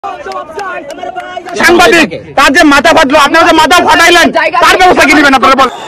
সাংবাদিক তার যে মাথা ফাটলো, আপনারা যে মাথা ফাটাইলেন তার ব্যবস্থা কি নেবেন আপনারা বলেন?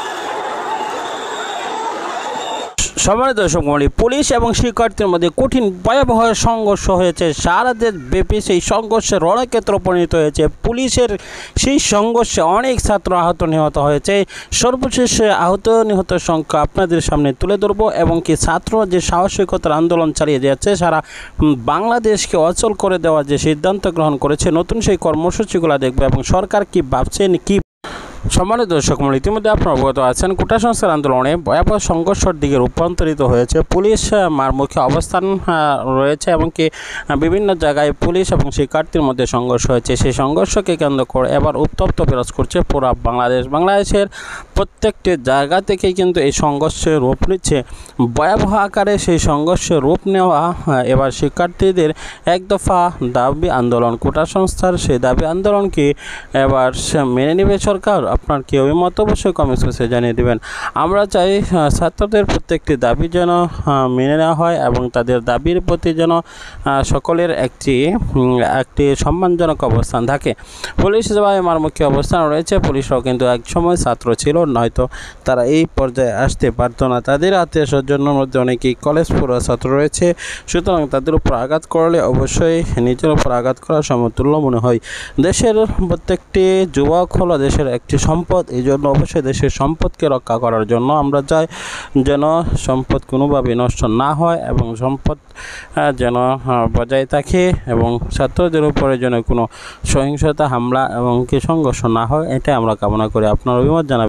সম্মানিত দর্শক মণ্ডলী, পুলিশ এবং শিক্ষার্থীর মধ্যে কঠিন ভয়াবহ সংঘর্ষ হয়েছে। সারা দেশ ব্যাপী সেই সংঘর্ষে রণক্ষেত্র পরিণত হয়েছে। পুলিশের সেই সংঘর্ষে অনেক ছাত্র আহত নিহত হয়েছে। সর্বশেষে আহত নিহতের সংখ্যা আপনাদের সামনে তুলে ধরব এবং কি ছাত্র যে সাহসিকতার আন্দোলন চালিয়ে যাচ্ছে, সারা বাংলাদেশকে অচল করে দেওয়ার যে সিদ্ধান্ত গ্রহণ করেছে, নতুন সেই কর্মসূচিগুলো দেখব এবং সরকার কি ভাবছেন কি। সম্মানিত দর্শক মণ্ডলী, ইতিমধ্যে আপনারা অবগত আছেন কোটা সংস্কার আন্দোলনে ভয়াবহ সংঘর্ষের দিকে রূপান্তরিত হয়েছে। পুলিশ মারমুখী অবস্থান রয়েছে এবং কি বিভিন্ন জায়গায় পুলিশ এবং শিক্ষার্থীর মধ্যে সংঘর্ষ হয়েছে। সেই সংঘর্ষকে কেন্দ্র করে এবার উত্তপ্ত বিরাজ করছে পুরো বাংলাদেশের প্রত্যেকটি জায়গা থেকেই কিন্তু এই সংঘর্ষের রূপ নিচ্ছে। ভয়াবহ আকারে সেই সংঘর্ষের রূপ নেওয়া এবার শিক্ষার্থীদের এক দফা দাবি আন্দোলন, কোটা সংস্কার, সেই দাবি আন্দোলনকে এবার মেনে নেবে সরকার। আপনার কি অভিমত অবশ্যই কমেন্ট বক্সে জানিয়ে দেবেন। আমরা চাই ছাত্রদের প্রত্যেকটি দাবি যেন মেনে নেওয়া হয় এবং তাদের দাবির প্রতি যেন সকলের একটি সম্মানজনক অবস্থান থাকে। পুলিশ সেবায় মারমুখী অবস্থান রয়েছে। পুলিশরাও কিন্তু এক সময় ছাত্র ছিল, নয়তো তারা এই পর্যায়ে আসতে পারত না। তাদের আত্মীয় স্বজনের মধ্যে অনেকেই কলেজ পড়ুয়া ছাত্র রয়েছে, সুতরাং তাদের উপর আঘাত করলে অবশ্যই নিজের উপর আঘাত করা সমতুল্য মনে হয়। দেশের প্রত্যেকটি যুবক হলো দেশের একটি সম্পদ, এই জন্য অবশ্যই দেশের সম্পদকে রক্ষা করার জন্য আমরা চাই যেন সম্পদ কোনোভাবে নষ্ট না হয় এবং সম্পদ যেন বজায় থাকে এবং ছাত্রদের উপরে যেন কোনো সহিংসতা, হামলা এবং কি সংঘর্ষ না হয়, এটা আমরা কামনা করি। আপনার অভিমত জানাবেন।